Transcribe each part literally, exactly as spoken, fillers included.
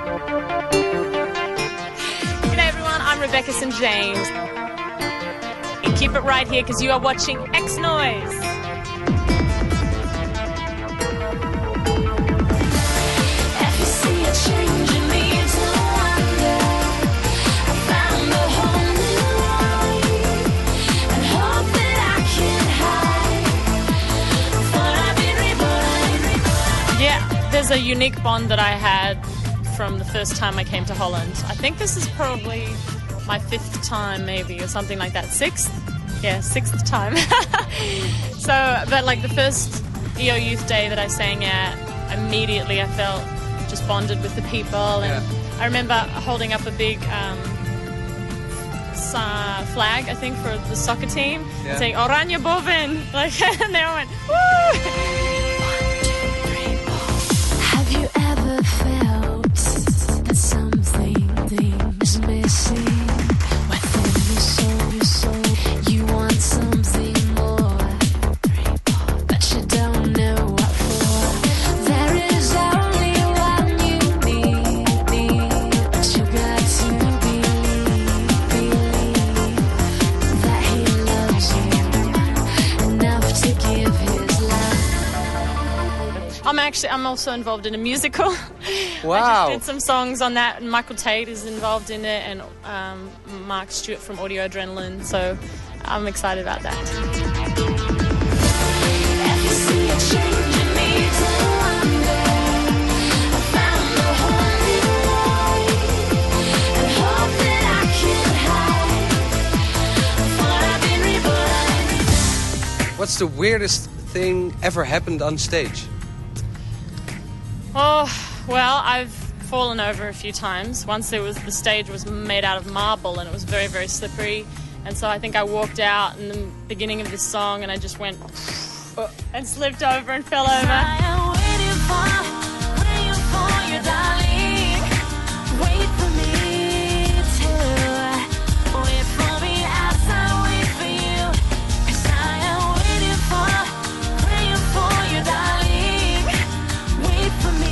G'day everyone, I'm Rebecca Saint James. And keep it right here because you are watching Xnoizz. There's a unique bond that I had from the first time I came to Holland. I think this is probably my fifth time maybe, or something like that. Sixth? Yeah, sixth time. So, but like the first E O Youth Day that I sang at, immediately I felt just bonded with the people. And yeah. I remember holding up a big um, uh, flag, I think, for the soccer team, yeah. saying, Oranje boven! Like, and they all went, woo! Felt that something is missing within your soul, your soul. You want something more, but you don't know what for. There is only one you need, need. But you got to believe, believe that he loves you enough to give his life. I'm actually, I'm also involved in a musical. Wow. I just did some songs on that, and Michael Tate is involved in it, and um, Mark Stewart from Audio Adrenaline, so I'm excited about that. What's the weirdest thing ever happened on stage? Oh, well, I've fallen over a few times. Once there was the stage was made out of marble and it was very, very slippery. And so I think I walked out in the beginning of this song and I just went and slipped over and fell over. I am waiting for, waiting for you, darling. Wait for me to wait for me as I wait for you. 'Cause I am waiting for, waiting for you, darling. Wait for me.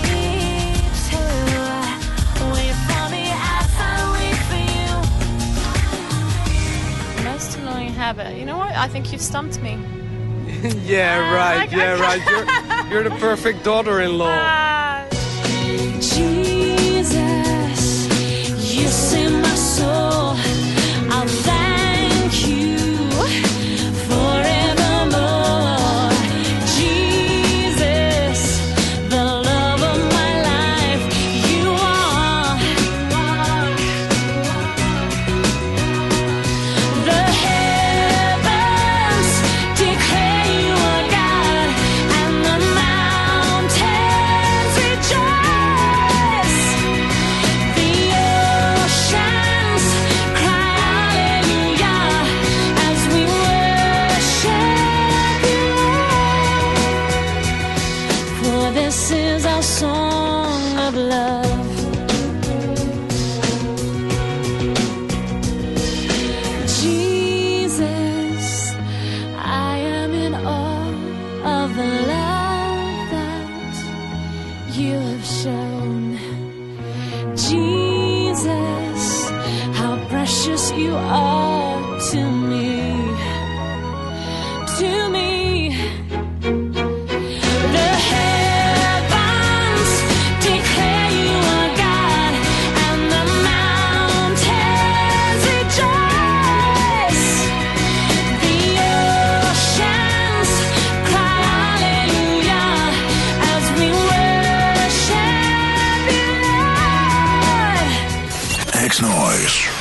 Habit. You know what? I think you've stumped me. Yeah, right. Uh, yeah, right. You're, you're the perfect daughter-in-law. Uh, Jesus, you save my soul. I'll thank you forevermore. Jesus, the love of my life, you are. The This is our song of love. Jesus, I am in awe of the love that you have shown. Jesus, how precious you are to me, to me. Xnoizz.